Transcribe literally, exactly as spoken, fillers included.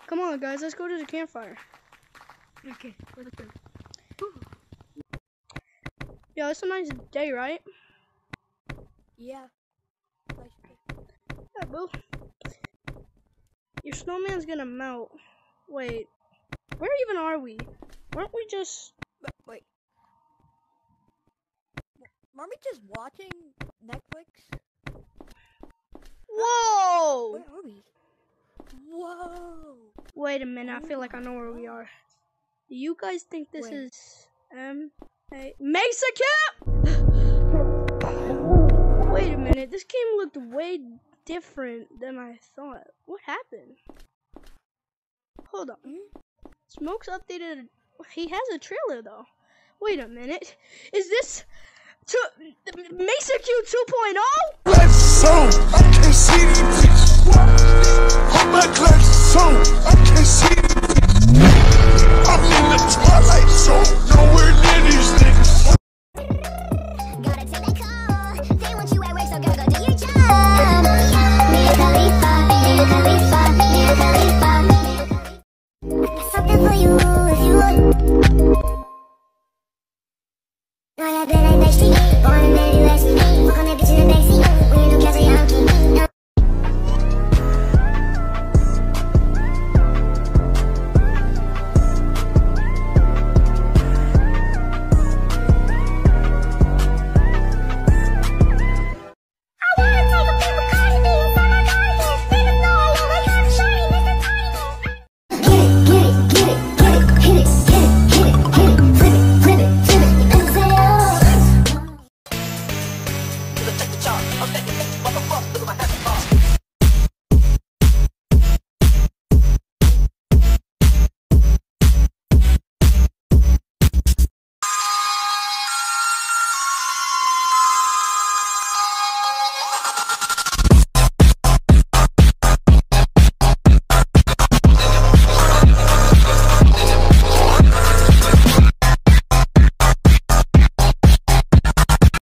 Come on, guys, let's go to the campfire. Okay, let's go. Yeah, it's a nice day, right? Yeah. Nice day. Yeah, boo. Your snowman's gonna melt. Wait, where even are we? Weren't we just... But wait. Aren't we just watching Netflix? Whoa! Where are we? Whoa! Wait a minute, I Oh feel like I know where we are. Do you guys think this Wait. is um a Macaque? Wait a minute, this game looked way different than I thought. What happened? Hold on. Hmm? Smoke's updated. He has a trailer though. Wait a minute. Is this to Macaque two point oh? Let's go. I can't see these bitches. Hold my clutch.